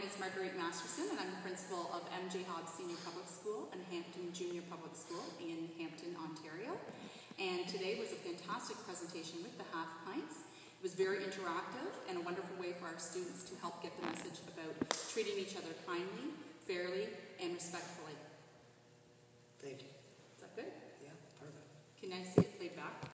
is Marguerite Masterson, and I'm the principal of M.J. Hobbs Senior Public School and Hampton Junior Public School in Hampton, Ontario. And today was a fantastic presentation with the Half-Pints. It was very interactive and a wonderful way for our students to help get the message about treating each other kindly